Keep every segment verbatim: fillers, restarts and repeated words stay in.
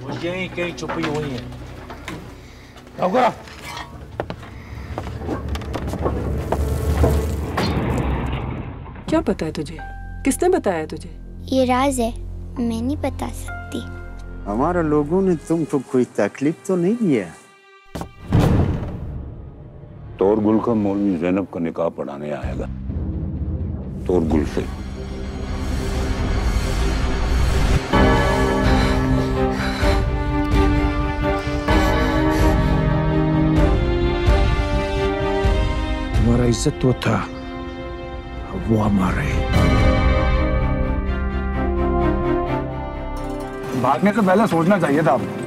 वो यहीं कहीं छुपी हुई है। क्या पता है तुझे? किसने बताया तुझे? ये राज है, मैं नहीं बता सकती। हमारे लोगों ने तुमको कोई तकलीफ तो नहीं दिया? तोरगुल का मौलवी ज़ैनब का निकाह पढ़ाने आएगा। तोरगुल से। हमारा इज्जत तो था, वो हमारे। भागने से पहले सोचना चाहिए था आपको।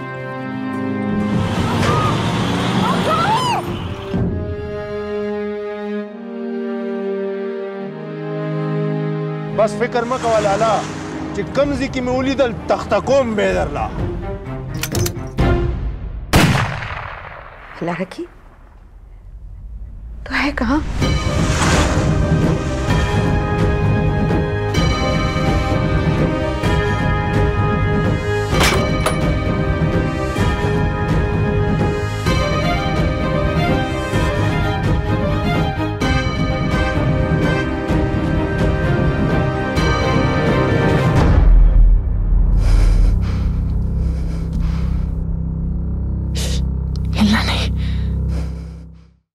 बस फिक्र मत कवा लाला कि कमजी की मूली दल तख्तकोम बेदरला। लड़की तो है कहाँ?